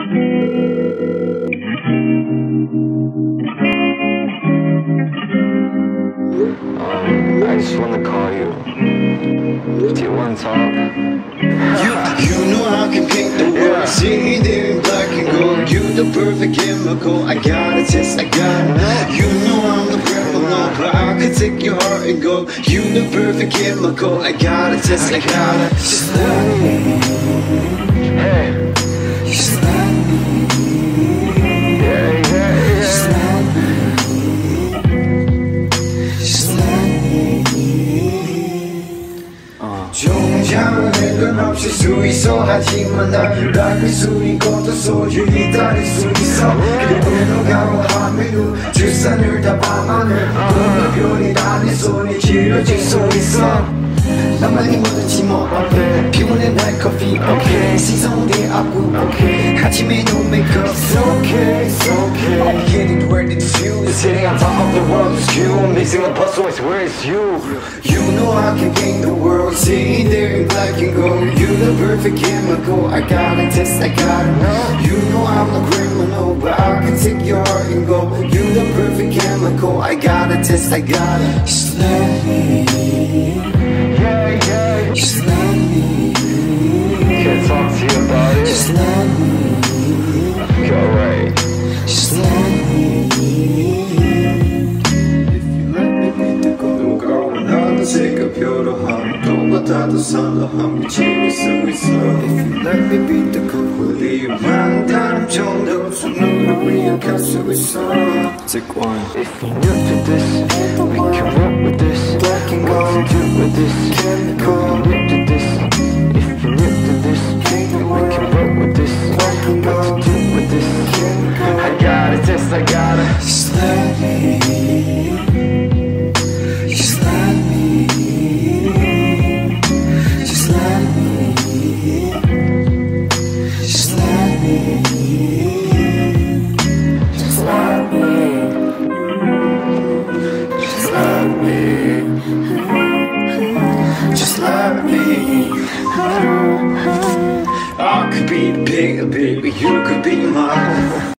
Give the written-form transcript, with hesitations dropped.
I just wanna call you. Do you wanna talk? You know I can paint the world, see it in black and gold. You the perfect chemical, I got a test, I got it. You know I'm the criminal, but I could take your heart and go. You the perfect chemical, I got a test, I got it. Just let me, Hey. just let me, just let me, just let me. 종장을 건 없을 수 있어. 하지만 나를 알릴 수 있고 또 소중히 다닐 수 있어. 그리고 너가 원하면 우주산을 다 밤하늘 너의 별이 나의 손이 길어질 수 있어. 나만이 뭐든지 뭐 피곤해 날 커피 시선 내 앞구 아침에 no makeup It's okay, it's okay I'm getting where the fuse Sitting on top of the world is you. I'm mixing the puzzle, it's where it's you. You know I can paint the world, sitting there in black and gold. You the perfect chemical, I got a test, I got it. You know I'm a criminal, but I can take your heart and go. You the perfect chemical, I got a test, I got it. Just let me, just let me, Can't talk to you about it. just let me, Go away. just let me. If you let me be the good girl, 나도 색깔표로 함 똑같아도 선로함 미칠 수 있어. If you let me be the good 우리 만남 정도 손으로 위협할 수 있어. Take one. If you're new to this, we can work with this. Black and What gold, to do with this? chemical. If you're new to this, if you're new to this, we can work with this. Black and What gold, to do with this? chemical. I got it, yes I got it. Just let me, just let me, just let me, just let me, just let me, just let me, just let me. I could be big, baby, you could be mine.